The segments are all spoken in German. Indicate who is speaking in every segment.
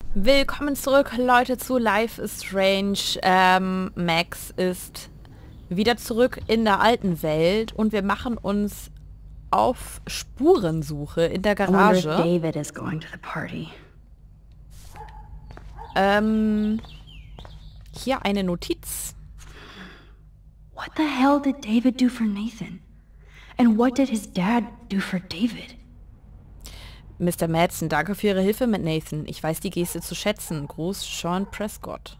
Speaker 1: Willkommen zurück, Leute, zu Life is Strange. Max ist wieder zurück in der alten Welt und wir machen uns auf Spurensuche in der
Speaker 2: I wonder if
Speaker 1: Garage.
Speaker 2: David is going to the party.
Speaker 1: Hier eine Notiz.
Speaker 2: What the hell did David do for Nathan? And what did his dad do for David?
Speaker 1: Mr. Madsen, danke für Ihre Hilfe mit Nathan. Ich weiß die Geste zu schätzen. Gruß, Sean Prescott.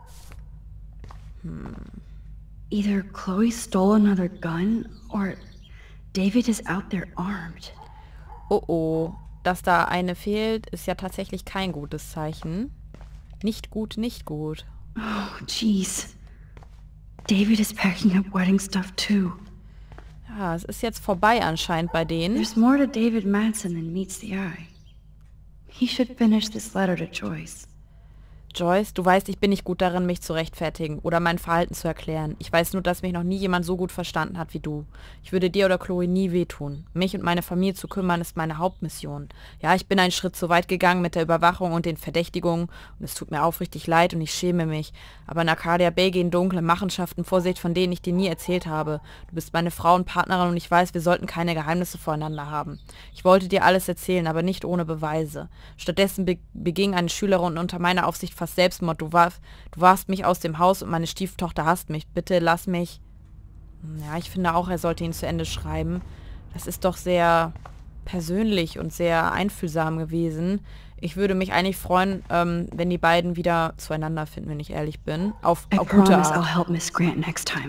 Speaker 2: Either Chloe stole another gun, or David is out there armed.
Speaker 1: Oh oh, dass da eine fehlt, ist ja tatsächlich kein gutes Zeichen. Nicht gut, nicht gut.
Speaker 2: Oh, jeez. David is packing up wedding stuff too.
Speaker 1: Ja, es ist jetzt vorbei anscheinend bei denen.
Speaker 2: There's more to David Madsen than meets the eye. He should finish this letter to Joyce.
Speaker 1: Joyce, du weißt, ich bin nicht gut darin, mich zu rechtfertigen oder mein Verhalten zu erklären. Ich weiß nur, dass mich noch nie jemand so gut verstanden hat wie du. Ich würde dir oder Chloe nie wehtun. Mich und meine Familie zu kümmern, ist meine Hauptmission. Ja, ich bin einen Schritt zu weit gegangen mit der Überwachung und den Verdächtigungen und es tut mir aufrichtig leid und ich schäme mich. Aber in Arcadia Bay gehen dunkle Machenschaften vor sich, von denen ich dir nie erzählt habe. Du bist meine Frau und Partnerin und ich weiß, wir sollten keine Geheimnisse voreinander haben. Ich wollte dir alles erzählen, aber nicht ohne Beweise. Stattdessen beging eine Schülerin unter meiner Aufsicht fast Selbstmord. Du warfst mich aus dem Haus und meine Stieftochter hasst mich. Bitte lass mich... Ja, ich finde auch, er sollte ihn zu Ende schreiben. Das ist doch sehr persönlich und sehr einfühlsam gewesen. Ich würde mich eigentlich freuen, wenn die beiden wieder zueinander finden, wenn ich ehrlich bin. Auf
Speaker 2: I
Speaker 1: gute
Speaker 2: promise I'll
Speaker 1: Art.
Speaker 2: help Miss Grant next time.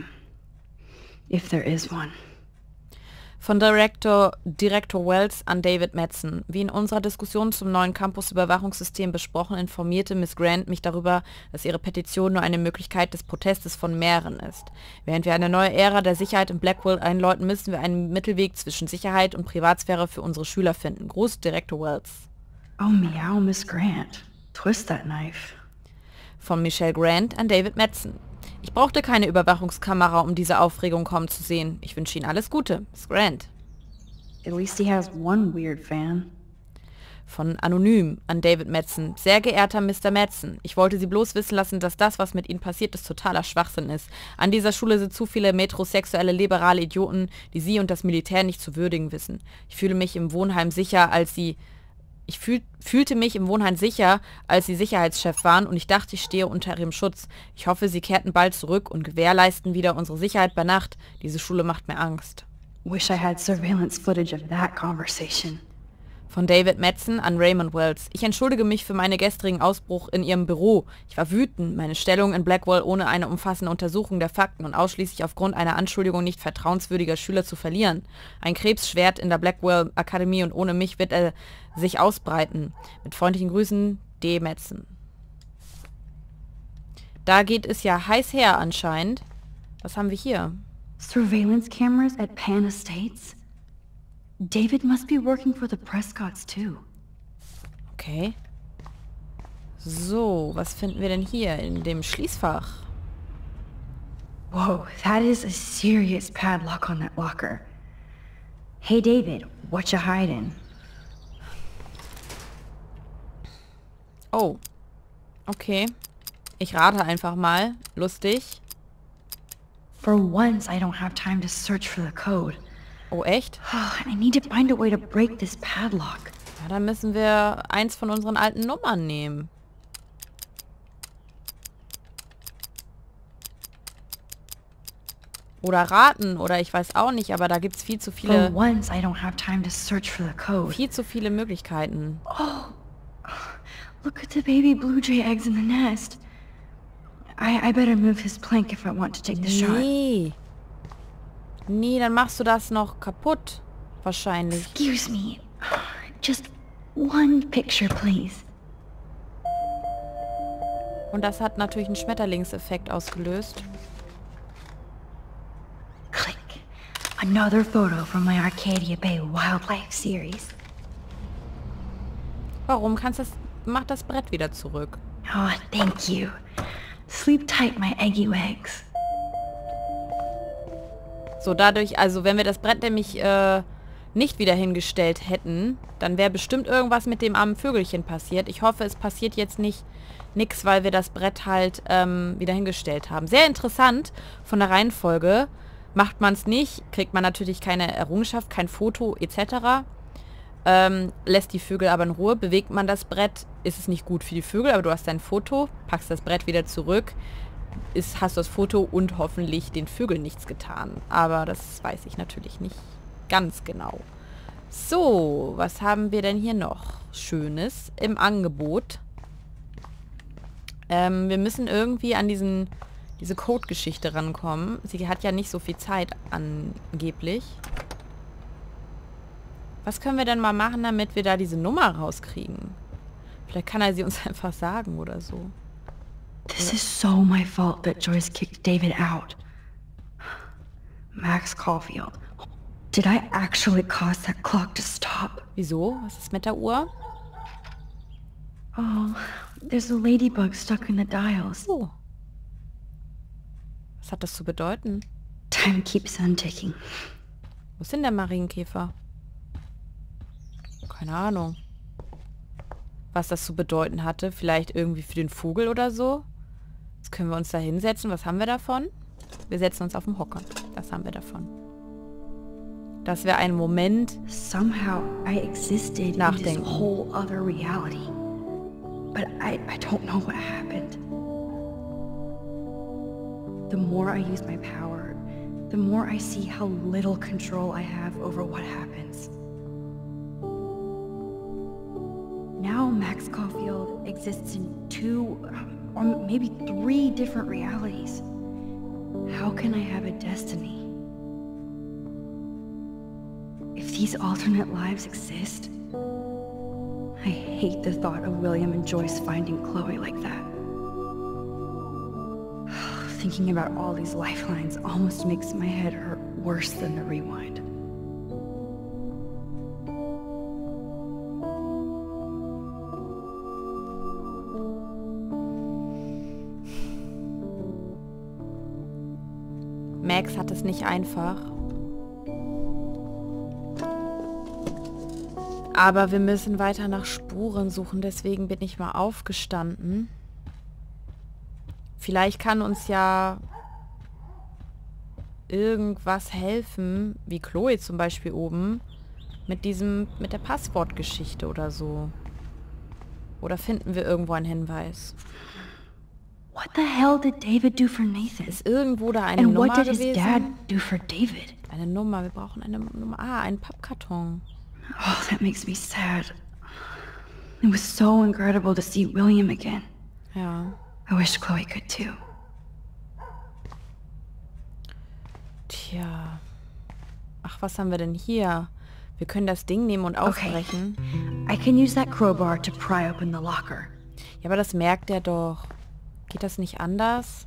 Speaker 2: If there is one.
Speaker 1: Von Director Wells an David Madsen. Wie in unserer Diskussion zum neuen Campus-Überwachungssystem besprochen, informierte Miss Grant mich darüber, dass ihre Petition nur eine Möglichkeit des Protestes von mehreren ist. Während wir eine neue Ära der Sicherheit in Blackwell einläuten, müssen wir einen Mittelweg zwischen Sicherheit und Privatsphäre für unsere Schüler finden. Gruß, Director Wells.
Speaker 2: Oh, meow, Miss Grant. Twist that knife.
Speaker 1: Von Michelle Grant an David Madsen. Ich brauchte keine Überwachungskamera, um diese Aufregung kommen zu sehen. Ich wünsche Ihnen alles Gute. Miss Grant.
Speaker 2: At least he has one weird fan.
Speaker 1: Von Anonym an David Madsen. Sehr geehrter Mr. Madsen, ich wollte Sie bloß wissen lassen, dass das, was mit Ihnen passiert ist, totaler Schwachsinn ist. An dieser Schule sind zu viele metrosexuelle, liberale Idioten, die Sie und das Militär nicht zu würdigen wissen. Ich fühlte mich im Wohnheim sicher, als Sie Sicherheitschef waren und ich dachte, ich stehe unter Ihrem Schutz. Ich hoffe, Sie kehrten bald zurück und gewährleisten wieder unsere Sicherheit bei Nacht. Diese Schule macht mir Angst.
Speaker 2: Wish I had surveillance footage of that conversation.
Speaker 1: Von David Madsen an Raymond Wells. Ich entschuldige mich für meinen gestrigen Ausbruch in Ihrem Büro. Ich war wütend, meine Stellung in Blackwell ohne eine umfassende Untersuchung der Fakten und ausschließlich aufgrund einer Anschuldigung nicht vertrauenswürdiger Schüler zu verlieren. Ein Krebs schwert in der Blackwell Akademie und ohne mich wird er sich ausbreiten. Mit freundlichen Grüßen, D. Madsen. Da geht es ja heiß her anscheinend. Was haben wir hier?
Speaker 2: Surveillance cameras at Pan Estates? David must be working for the Prescotts too.
Speaker 1: Okay. So, was finden wir denn hier in dem Schließfach?
Speaker 2: Whoa, that is a serious padlock on that locker. Hey David, what you hiding?
Speaker 1: Oh. Okay. Ich rate einfach mal. Lustig.
Speaker 2: For once, I don't have time to search for the code.
Speaker 1: Oh, echt?
Speaker 2: I need to find a way to break this padlock.
Speaker 1: Ja, dann müssen wir eins von unseren alten Nummern nehmen. Oder raten, oder ich weiß auch nicht, aber da gibt es viel zu
Speaker 2: For
Speaker 1: viele
Speaker 2: once, I don't have time to search for the code.
Speaker 1: Möglichkeiten.
Speaker 2: Look at the baby blue jay eggs in the nest. I better move his plank if I want to take the shot.
Speaker 1: Nee. Nee, dann machst du das noch kaputt. Wahrscheinlich.
Speaker 2: Excuse me. Just one picture, please.
Speaker 1: Und das hat natürlich einen Schmetterlingseffekt ausgelöst.
Speaker 2: Click. Another photo from my Arcadia Bay Wildlife series.
Speaker 1: Warum kannst du das... Mach das Brett wieder zurück.
Speaker 2: Oh, thank you. Sleep tight, my eggy legs.
Speaker 1: So, dadurch, also wenn wir das Brett nämlich nicht wieder hingestellt hätten, dann wäre bestimmt irgendwas mit dem armen Vögelchen passiert. Ich hoffe, es passiert jetzt nicht nichts, weil wir das Brett halt wieder hingestellt haben. Sehr interessant von der Reihenfolge. Macht man es nicht, kriegt man natürlich keine Errungenschaft, kein Foto etc. Lässt die Vögel aber in Ruhe. Bewegt man das Brett, ist es nicht gut für die Vögel, aber du hast dein Foto, packst das Brett wieder zurück, hast du das Foto und hoffentlich den Vögeln nichts getan. Aber das weiß ich natürlich nicht ganz genau. So, was haben wir denn hier noch Schönes im Angebot? Wir müssen irgendwie an diese Code-Geschichte rankommen. Sie hat ja nicht so viel Zeit angeblich. Was können wir denn mal machen, damit wir da diese Nummer rauskriegen? Vielleicht kann er sie uns einfach sagen oder so.
Speaker 2: This is so my fault that Joyce kicked David out. Max Caulfield. Did I actually cause that clock to stop?
Speaker 1: Wieso? Was ist mit der Uhr?
Speaker 2: Oh, there's a ladybug stuck in the dials.
Speaker 1: Oh. Was hat das zu bedeuten?
Speaker 2: Time keeps on ticking.
Speaker 1: Wo ist denn der Marienkäfer? Keine Ahnung. Was das zu bedeuten hatte. Vielleicht irgendwie für den Vogel oder so. Jetzt können wir uns da hinsetzen. Was haben wir davon? Wir setzen uns auf den Hocker. Das haben wir davon. Das wäre ein Moment.
Speaker 2: Somehow I existed in this whole other reality. But I don't know what happened. The more I use my power, the more I see how little control I have over what happens. Now Max Caulfield exists in 2 or maybe 3 different realities. How can I have a destiny? If these alternate lives exist, I hate the thought of William and Joyce finding Chloe like that. Thinking about all these lifelines almost makes my head hurt worse than the rewind.
Speaker 1: Max hat es nicht einfach. Aber wir müssen weiter nach Spuren suchen, deswegen bin ich mal aufgestanden. Vielleicht kann uns ja irgendwas helfen, wie Chloe zum Beispiel oben, mit der Passwortgeschichte oder so. Oder finden wir irgendwo einen Hinweis?
Speaker 2: What the hell did David do for Nathan?
Speaker 1: Ist irgendwo da eine
Speaker 2: And
Speaker 1: Nummer
Speaker 2: what did his
Speaker 1: gewesen?
Speaker 2: dad do for David?
Speaker 1: Eine Nummer, wir brauchen eine Nummer. Ah, einen Pappkarton.
Speaker 2: Oh, that makes me sad. It was so incredible to see William again.
Speaker 1: Ja.
Speaker 2: I wish Chloe could too.
Speaker 1: Tja. Ach, was haben wir denn hier? Wir können das Ding nehmen und aufbrechen.
Speaker 2: I can use that crowbar to pry open the locker.
Speaker 1: Ja, aber das merkt er doch. Geht das nicht anders?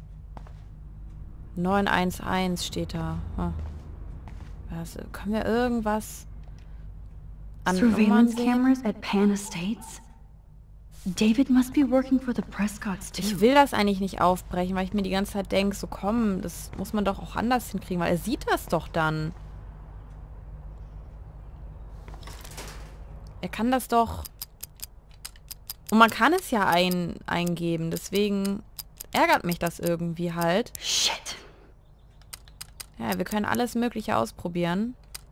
Speaker 1: 911 steht da. Hm. Können wir irgendwas an Nummern
Speaker 2: Surveillance
Speaker 1: sehen?
Speaker 2: cameras at Pan Estates? David must be working for the Prescotts too.
Speaker 1: Ich will das eigentlich nicht aufbrechen, weil ich mir die ganze Zeit denke, so komm, das muss man doch auch anders hinkriegen, weil er sieht das doch dann. Er kann das doch... Und man kann es ja eingeben, deswegen ärgert mich das irgendwie halt.
Speaker 2: Shit.
Speaker 1: Ja, wir können alles Mögliche ausprobieren.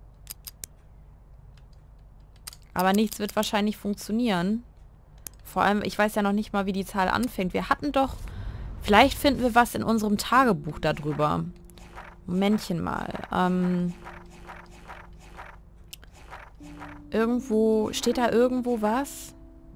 Speaker 1: Aber nichts wird wahrscheinlich funktionieren. Vor allem, ich weiß ja noch nicht mal, wie die Zahl anfängt. Wir hatten doch... Vielleicht finden wir was in unserem Tagebuch darüber. Momentchen mal. Irgendwo... Steht da irgendwo was?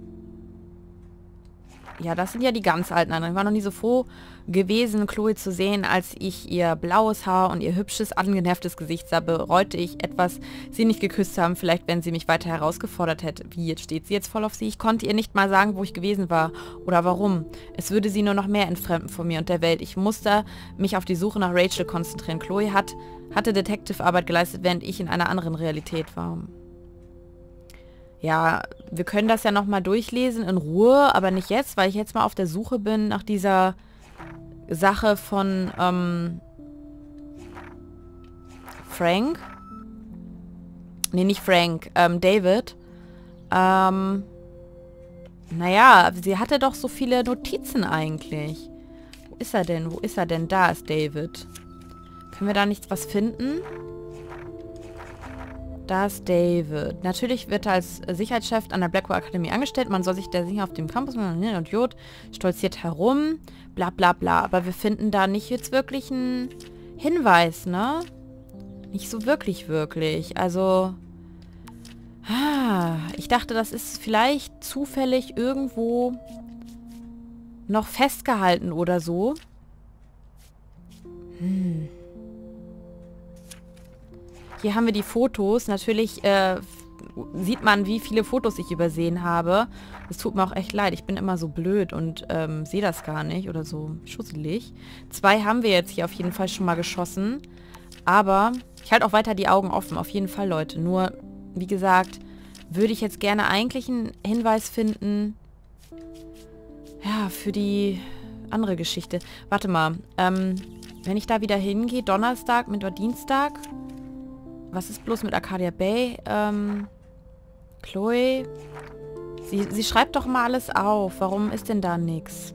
Speaker 1: Ja, das sind ja die ganz alten anderen. Ich war noch nie so froh gewesen, Chloe zu sehen, als ich ihr blaues Haar und ihr hübsches, angenervtes Gesicht sah, bereute ich etwas, sie nicht geküsst haben, vielleicht wenn sie mich weiter herausgefordert hätte. Wie, jetzt steht sie jetzt voll auf sie? Ich konnte ihr nicht mal sagen, wo ich gewesen war oder warum. Es würde sie nur noch mehr entfremden von mir und der Welt. Ich musste mich auf die Suche nach Rachel konzentrieren. Chloe hatte Detective-Arbeit geleistet, während ich in einer anderen Realität war. Ja, wir können das ja nochmal durchlesen in Ruhe, aber nicht jetzt, weil ich jetzt mal auf der Suche bin nach dieser Sache von Frank. Nee, nicht Frank. David. Naja, sie hatte doch so viele Notizen eigentlich. Wo ist er denn? Wo ist er denn? Da ist David. Können wir da nichts was finden? Da ist David. Natürlich wird er als Sicherheitschef an der Blackwell Akademie angestellt. Man soll sich der sicher auf dem Campus und Jod stolziert herum. Bla bla bla. Aber wir finden da nicht jetzt wirklich einen Hinweis, ne? Nicht so wirklich. Also... ich dachte, das ist vielleicht zufällig irgendwo noch festgehalten oder so. Hier haben wir die Fotos. Natürlich sieht man, wie viele Fotos ich übersehen habe. Es tut mir auch echt leid. Ich bin immer so blöd und sehe das gar nicht oder so schusselig. 2 haben wir jetzt hier auf jeden Fall schon mal geschossen. Aber ich halte auch weiter die Augen offen. Auf jeden Fall, Leute. Nur, wie gesagt, würde ich jetzt gerne eigentlich einen Hinweis finden. Ja, für die andere Geschichte. Warte mal. Wenn ich da wieder hingehe, Donnerstag, Mittwoch, Dienstag. Was ist bloß mit Arcadia Bay? Chloe. Sie schreibt doch mal alles auf. Warum ist denn da nichts?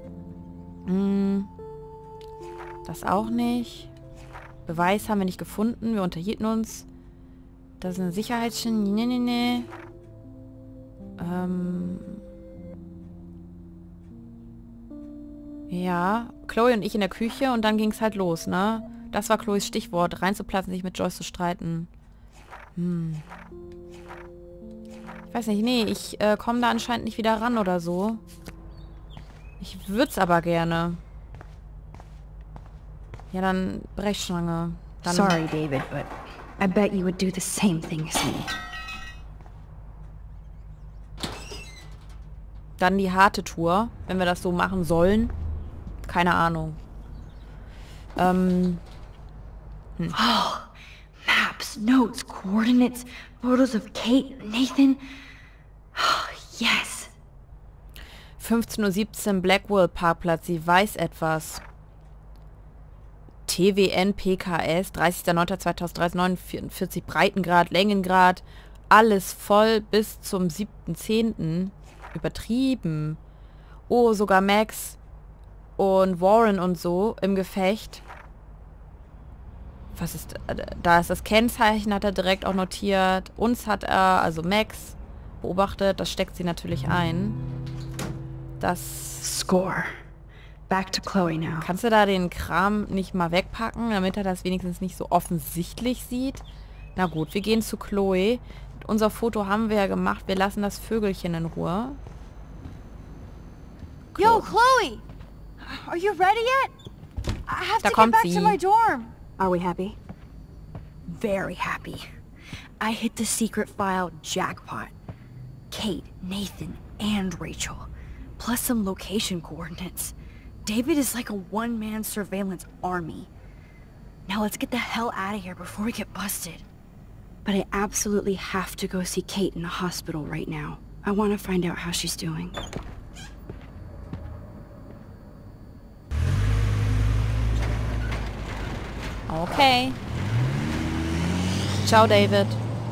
Speaker 1: Das auch nicht. Beweis haben wir nicht gefunden. Wir unterhielten uns. Das ist eine Sicherheitschen. Nee. Ja, Chloe und ich in der Küche und dann ging es halt los, ne? Das war Chloes Stichwort. Reinzuplatzen, sich mit Joyce zu streiten. Ich weiß nicht, nee, ich komme da anscheinend nicht wieder ran oder so. Ich würde es aber gerne. Ja, dann Brechstange. Dann
Speaker 2: Sorry, David, but I bet you would do the same thing as me.
Speaker 1: Dann die harte Tour, wenn wir das so machen sollen. Keine Ahnung.
Speaker 2: Oh, maps, notes, coordinates, photos of Kate, Nathan. Oh, yes.
Speaker 1: 15:17 Uhr Blackwell Parkplatz. Sie weiß etwas. TWN PKS 30.09.2013 49 Breitengrad, Längengrad. Alles voll bis zum 7.10. Übertrieben. Oh, sogar Max und Warren und so im Gefecht. Was ist... Da ist das Kennzeichen, hat er direkt auch notiert. Uns hat er, also Max, beobachtet. Das steckt sie natürlich ein. Das...
Speaker 2: Score. Back to Chloe now.
Speaker 1: Kannst du da den Kram nicht mal wegpacken, damit er das wenigstens nicht so offensichtlich sieht? Na gut, wir gehen zu Chloe. Unser Foto haben wir ja gemacht. Wir lassen das Vögelchen in Ruhe.
Speaker 3: Yo, Chloe! Are you ready yet? I have
Speaker 1: Da
Speaker 3: to get
Speaker 1: kommt
Speaker 3: back
Speaker 1: sie.
Speaker 3: to my dorm.
Speaker 2: Are we happy? Very happy. I hit the secret file jackpot. Kate, Nathan, and Rachel. Plus some location coordinates. David is like a one-man surveillance army. Now let's get the hell out of here before we get busted. But I absolutely have to go see Kate in the hospital right now. I want to find out how she's doing.
Speaker 1: Okay. Ciao, David.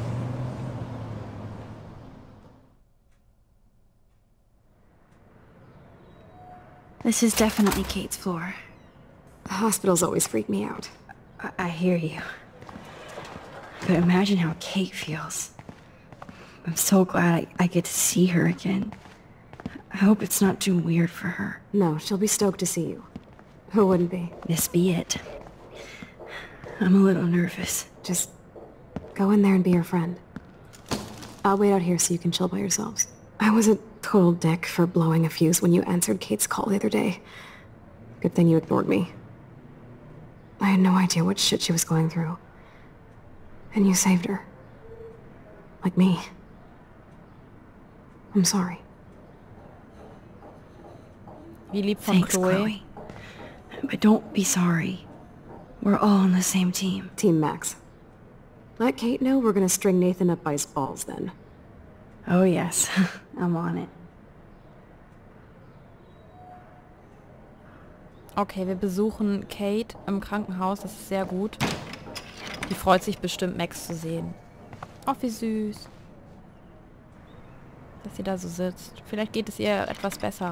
Speaker 2: This is definitely Kate's floor.
Speaker 4: Hospitals always freak me out.
Speaker 2: I hear you. But imagine how Kate feels. I'm so glad I get to see her again. I hope it's not too weird for her.
Speaker 4: No, she'll be stoked to see you. Who wouldn't be?
Speaker 2: This be it. I'm a little nervous.
Speaker 4: Just go in there and be your friend. I'll wait out here so you can chill by yourselves. I was a total dick for blowing a fuse when you answered Kate's call the other day. Good thing you ignored me. I had no idea what shit she was going through. And you saved her. Like me. I'm sorry.
Speaker 1: Wie lieb von
Speaker 2: Thanks,
Speaker 1: Chloe.
Speaker 2: Chloe. But don't be sorry. We're all on the same team.
Speaker 4: Team Max. Let Kate know we're gonna string Nathan up by his balls then.
Speaker 2: Oh yes, I'm on it.
Speaker 1: Okay, wir besuchen Kate im Krankenhaus. Das ist sehr gut. Die freut sich bestimmt, Max zu sehen. Oh, wie süß. Dass sie da so sitzt. Vielleicht geht es ihr etwas besser.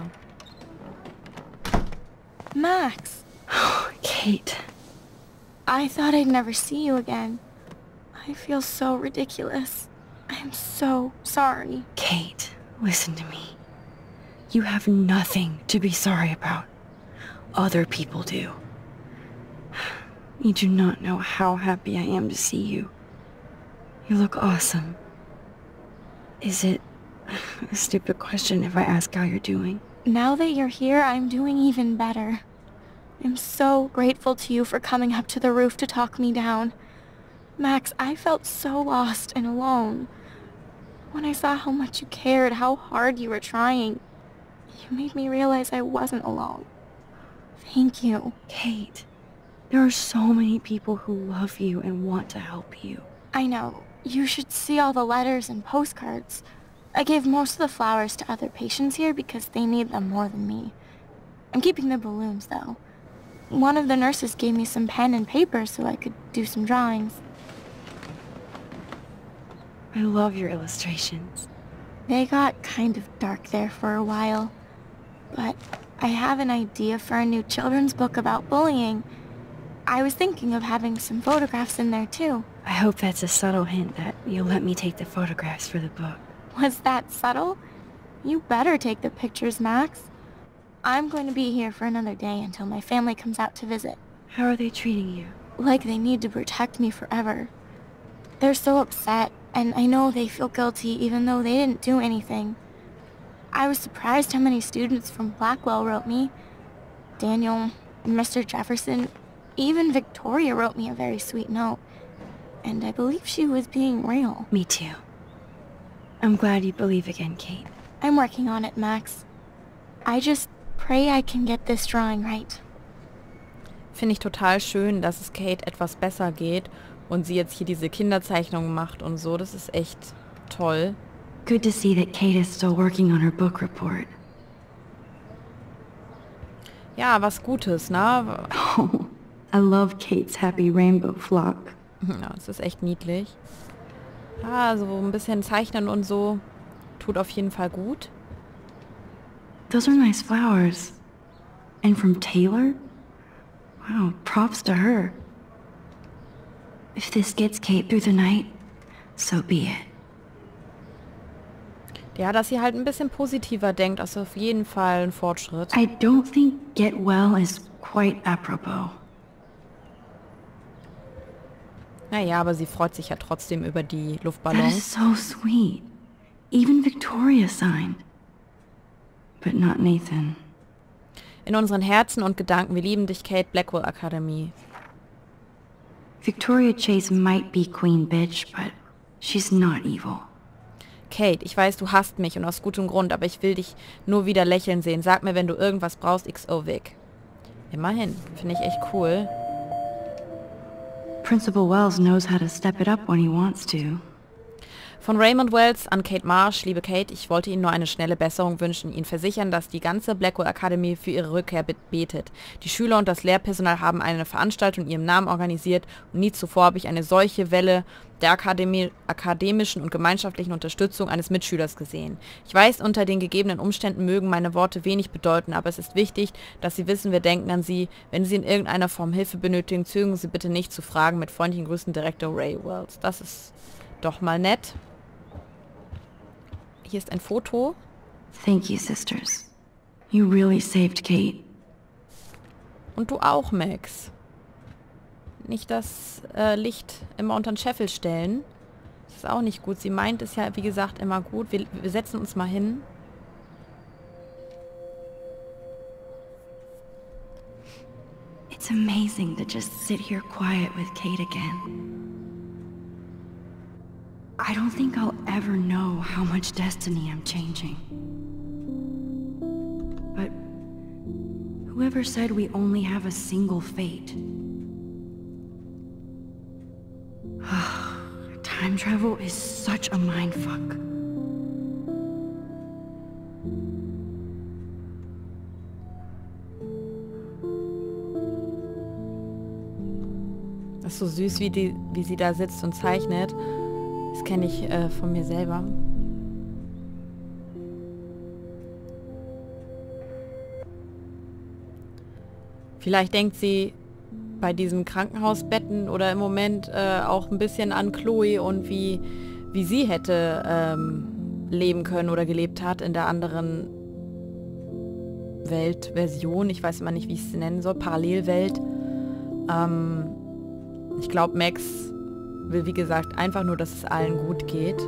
Speaker 2: Max!
Speaker 4: Kate.
Speaker 2: I thought I'd never see you again. I feel so ridiculous. I'm so sorry.
Speaker 4: Kate, listen to me. You have nothing to be sorry about. Other people do. You do not know how happy I am to see you. You look awesome. Is it a stupid question if I ask how you're doing?
Speaker 2: Now that you're here, I'm doing even better. I'm so grateful to you for coming up to the roof to talk me down. Max, I felt so lost and alone. When I saw how much you cared, how hard you were trying, you made me realize I wasn't alone. Thank you.
Speaker 4: Kate, there are so many people who love you and want to help you.
Speaker 2: I know. You should see all the letters and postcards. I gave most of the flowers to other patients here because they need them more than me. I'm keeping the balloons, though. One of the nurses gave me some pen and paper so I could do some drawings.
Speaker 4: I love your illustrations.
Speaker 2: They got kind of dark there for a while. But I have an idea for a new children's book about bullying. I was thinking of having some photographs in there, too.
Speaker 4: I hope that's a subtle hint that you'll let me take the photographs for the book.
Speaker 2: Was that subtle? You better take the pictures, Max. I'm going to be here for another day until my family comes out to visit.
Speaker 4: How are they treating you?
Speaker 2: Like they need to protect me forever. They're so upset, and I know they feel guilty even though they didn't do anything. I was surprised how many students from Blackwell wrote me. Daniel, Mr. Jefferson, even Victoria wrote me a very sweet note. And I believe she was being real.
Speaker 4: Me too. I'm glad you believe again, Kate.
Speaker 2: I'm working on it, Max. I just pray I can get this drawing right.
Speaker 1: Finde ich total schön, dass es Kate etwas besser geht und sie jetzt hier diese Kinderzeichnungen macht und so. Das ist echt toll.
Speaker 4: Good to see that Kate is still working on her book report.
Speaker 1: Ja, was Gutes, ne?
Speaker 4: Oh, I love Kate's happy rainbow flock.
Speaker 1: Ja, es ist echt niedlich. Ja, so ein bisschen zeichnen und so tut auf jeden Fall gut.
Speaker 4: Those are nice flowers. And from Taylor? Wow, props to her. If this gets Kate through the night, so be it.
Speaker 1: Ja, dass sie halt ein bisschen positiver denkt, ist auf jeden Fall ein Fortschritt.
Speaker 4: I don't think get well is quite apropos.
Speaker 1: Naja, aber sie freut sich ja trotzdem über die
Speaker 4: That is
Speaker 1: Luftballons.
Speaker 4: so sweet. Even Victoria signed. But not Nathan.
Speaker 1: In unseren Herzen und Gedanken, wir lieben dich, Kate, Blackwell Academy.
Speaker 4: Victoria Chase might be Queen Bitch, but she's not evil.
Speaker 1: Kate, ich weiß, du hasst mich und aus gutem Grund, aber ich will dich nur wieder lächeln sehen. Sag mir, wenn du irgendwas brauchst, XO Vic. Immerhin, finde ich echt cool.
Speaker 4: Principal Wells knows how to step it up when he wants to.
Speaker 1: Von Raymond Wells an Kate Marsh. Liebe Kate, ich wollte Ihnen nur eine schnelle Besserung wünschen, Ihnen versichern, dass die ganze Blackwell Academy für Ihre Rückkehr betet. Die Schüler und das Lehrpersonal haben eine Veranstaltung in Ihrem Namen organisiert und nie zuvor habe ich eine solche Welle der akademischen und gemeinschaftlichen Unterstützung eines Mitschülers gesehen. Ich weiß, unter den gegebenen Umständen mögen meine Worte wenig bedeuten, aber es ist wichtig, dass Sie wissen, wir denken an Sie. Wenn Sie in irgendeiner Form Hilfe benötigen, zögern Sie bitte nicht zu fragen. Mit freundlichen Grüßen, Direktor Ray Wells. Das ist doch mal nett. Hier ist ein Foto.
Speaker 4: Thank you, sisters. You really saved Kate.
Speaker 1: Und du auch, Max. Nicht das Licht immer unter den Scheffel stellen. Das ist auch nicht gut. Sie meint es ja, wie gesagt, immer gut. Wir setzen uns mal hin.
Speaker 4: It's amazing to just sit here quiet with Kate again. I don't think I'll ever know how much destiny I'm changing. But whoever said we only have a single fate? Time travel is such a mindfuck.
Speaker 1: Das ist so süß, wie sie da sitzt und zeichnet. Das kenne ich von mir selber. Vielleicht denkt sie bei diesen Krankenhausbetten oder im Moment auch ein bisschen an Chloe und wie sie hätte leben können oder gelebt hat in der anderen Weltversion. Ich weiß immer nicht, wie ich sie nennen soll. Parallelwelt. Ich glaube, Max will, wie gesagt, einfach nur, dass es allen gut geht.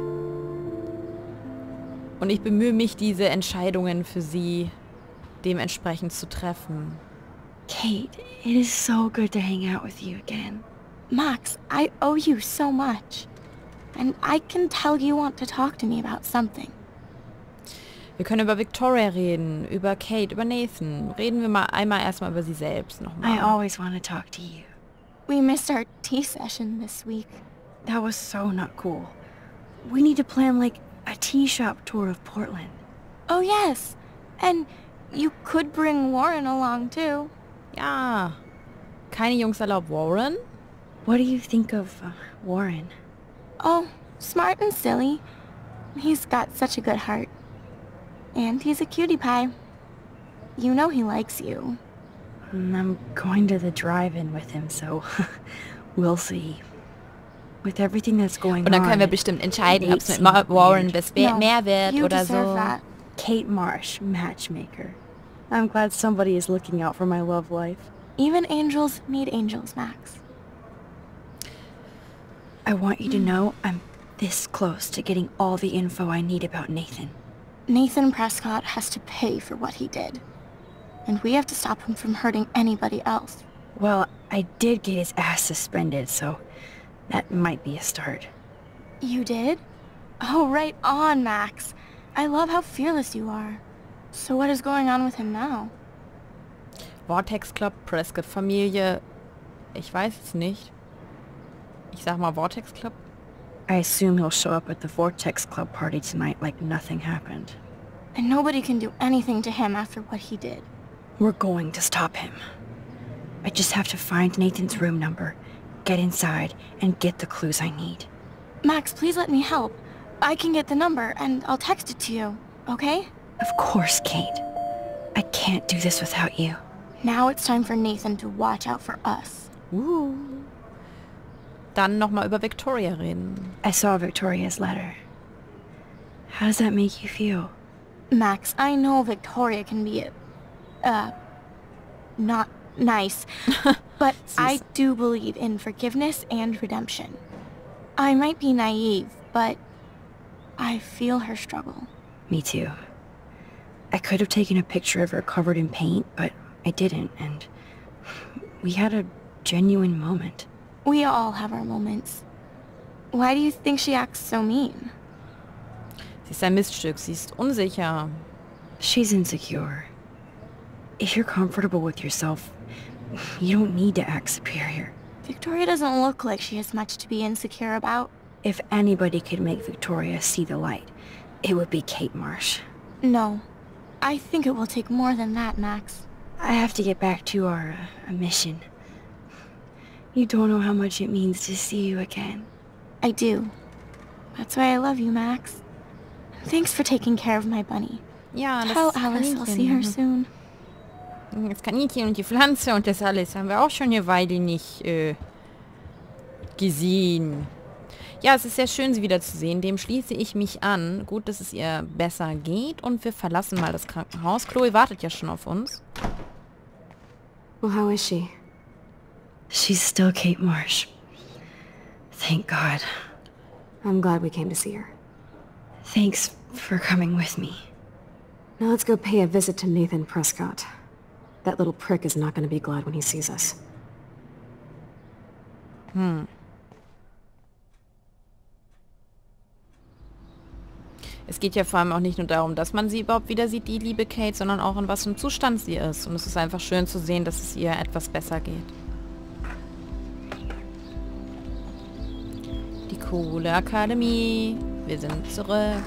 Speaker 1: Und ich bemühe mich, diese Entscheidungen für sie dementsprechend zu treffen.
Speaker 2: Kate, it is so good to hang out with you again. Max, I owe you so much. And I can tell you want to talk to me about something.
Speaker 1: Wir können über Victoria reden, über Kate, über Nathan. Reden wir mal einmal erstmal über sie selbst nochmal.
Speaker 2: I always want to talk to you. We missed our tea session this week. That was so not cool. We need to plan like a tea shop tour of Portland. Oh yes, and you could bring Warren along too.
Speaker 1: Ja, keine Jungs erlaubt. Warren?
Speaker 2: What do you think of Warren? Oh, smart and silly. He's got such a good heart. And he's a cutie pie. You know he likes you. I'm going to the drive-in with him, so we'll see. With everything that's going on.
Speaker 1: Und dann können wir bestimmt entscheiden, ob es mit Warren mehr wird oder so.
Speaker 2: That. Kate Marsh, matchmaker. I'm glad somebody is looking out for my love life. Even angels need angels, Max. I want you to know I'm this close to getting all the info I need about Nathan. Nathan Prescott has to pay for what he did. And we have to stop him from hurting anybody else. Well, I did get his ass suspended, so that might be a start. You did? Oh, right on, Max. I love how fearless you are. So what is going on with him now?
Speaker 1: Vortex Club, Prescott Familie. Ich weiß es nicht. Ich sag mal Vortex Club.
Speaker 2: I assume he'll show up at the Vortex Club party tonight like nothing happened. And nobody can do anything to him after what he did. We're going to stop him. I just have to find Nathan's room number, get inside, and get the clues I need. Max, please let me help. I can get the number, and I'll text it to you, okay? Of course, Kate. I can't do this without you. Now it's time for Nathan to watch out for us.
Speaker 1: Dann nochmal über Victoria reden.
Speaker 2: I saw Victoria's letter. How does that make you feel? Max, I know Victoria can be, not nice, but I do believe in forgiveness and redemption. I might be naive, but I feel her struggle. Me too. I could have taken a picture of her covered in paint, but I didn't, and we had a genuine moment. We all have our moments. Why do you think she acts so mean?
Speaker 1: Sie ist ein Miststück, sie ist unsicher.
Speaker 2: She's insecure. If you're comfortable with yourself, you don't need to act superior. Victoria doesn't look like she has much to be insecure about. If anybody could make Victoria see the light, it would be Kate Marsh. No. I think it will take more than that, Max. I have to get back to our mission. You don't know how much it means to see you again. I do. That's why I love you, Max. Thanks for taking care of my bunny.
Speaker 1: Ja, das
Speaker 2: Tell Alice I'll see her soon.
Speaker 1: Das Kaninchen und die Pflanze und das alles haben wir auch schon eine Weile nicht gesehen. Ja, es ist sehr schön, sie wiederzusehen. Dem schließe ich mich an. Gut, dass es ihr besser geht. Und wir verlassen mal das Krankenhaus. Chloe wartet ja schon auf uns.
Speaker 4: Well, how is she?
Speaker 2: She's still Kate Marsh. Thank God.
Speaker 4: I'm glad we came to see her.
Speaker 2: Thanks for coming with me.
Speaker 4: Now let's go pay a visit to Nathan Prescott. That little prick is not going to be glad when he sees us.
Speaker 1: Es geht ja vor allem auch nicht nur darum, dass man sie überhaupt wieder sieht, die liebe Kate, sondern auch in was für einem Zustand sie ist. Und es ist einfach schön zu sehen, dass es ihr etwas besser geht. Die coole Akademie. Wir sind zurück.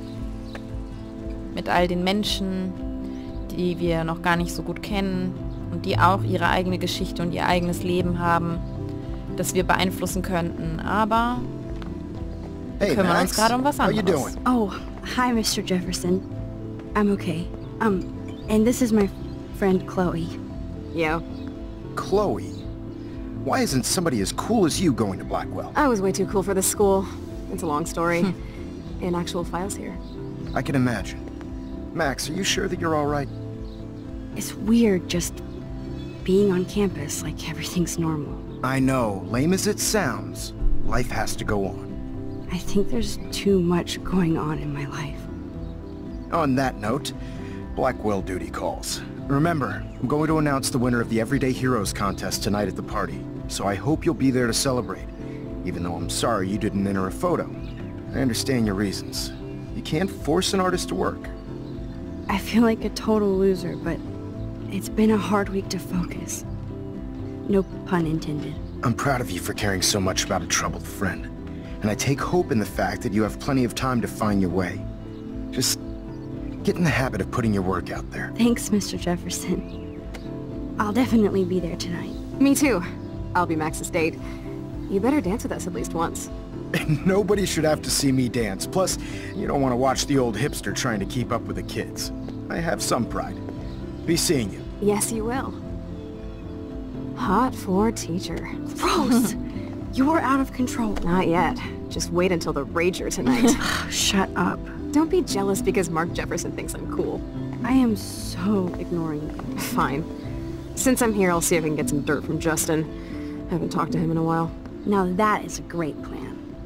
Speaker 1: Mit all den Menschen, die wir noch gar nicht so gut kennen. und die auch ihre eigene Geschichte und ihr eigenes Leben haben, das wir beeinflussen könnten. Aber wir
Speaker 5: Hey,
Speaker 1: kümmern uns
Speaker 5: Max.
Speaker 1: gerade um was
Speaker 5: How you
Speaker 1: anderes.
Speaker 5: doing?
Speaker 2: Oh, hi, Mr. Jefferson. I'm okay. And this is my friend Chloe.
Speaker 4: Yeah,
Speaker 5: Chloe. Why isn't somebody as cool as you going to Blackwell?
Speaker 4: I was way too cool for this school. It's a long story. In actual files here.
Speaker 5: I can imagine. Max, are you sure that you're all right?
Speaker 2: It's weird just being on campus like everything's normal.
Speaker 5: I know, lame as it sounds, life has to go on.
Speaker 2: I think there's too much going on in my life.
Speaker 5: On that note, Blackwell duty calls. Remember, I'm going to announce the winner of the Everyday Heroes contest tonight at the party, so I hope you'll be there to celebrate, even though I'm sorry you didn't enter a photo. I understand your reasons. You can't force an artist to work.
Speaker 2: I feel like a total loser, but it's been a hard week to focus. No pun intended.
Speaker 5: I'm proud of you for caring so much about a troubled friend, and I take hope in the fact that you have plenty of time to find your way. Just get in the habit of putting your work out there.
Speaker 2: Thanks, Mr. Jefferson. I'll definitely be there tonight.
Speaker 4: Me too. I'll be Max's date. You better dance with us at least once.
Speaker 5: Nobody should have to see me dance. Plus, you don't want to watch the old hipster trying to keep up with the kids. I have some pride. Be seeing you.
Speaker 4: Yes, you will. Hot for teacher.
Speaker 2: Gross! You're out of control.
Speaker 4: Not yet. Just wait until the rager tonight.
Speaker 2: Shut up.
Speaker 4: Don't be jealous because Mark Jefferson thinks I'm cool.
Speaker 2: I am so ignoring you.
Speaker 4: Fine. Since I'm here, I'll see if I can get some dirt from Justin. Haven't talked to him in a while.
Speaker 2: Now that is a great plan.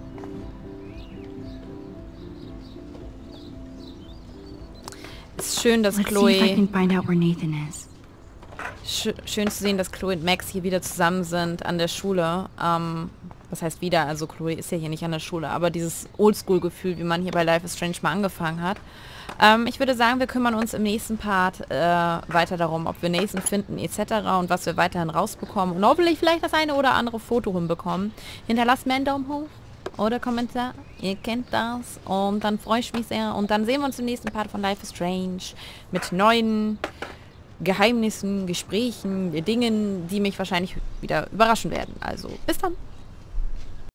Speaker 1: Es ist schön, dass
Speaker 2: Let's see if I
Speaker 1: Chloe...
Speaker 2: can find out where Nathan is.
Speaker 1: Schön zu sehen, dass Chloe und Max hier wieder zusammen sind an der Schule. Was heißt wieder? Also Chloe ist ja hier nicht an der Schule, aber dieses Oldschool-Gefühl, wie man hier bei Life is Strange mal angefangen hat. Ich würde sagen, wir kümmern uns im nächsten Part weiter darum, ob wir Nathan finden etc. und was wir weiterhin rausbekommen und hoffentlich vielleicht das eine oder andere Foto hinbekommen. Hinterlasst mir einen Daumen hoch oder Kommentar, ihr kennt das, und dann freue ich mich sehr und dann sehen wir uns im nächsten Part von Life is Strange mit neuen Geheimnissen, Gesprächen, Dingen, die mich wahrscheinlich wieder überraschen werden. Also bis dann!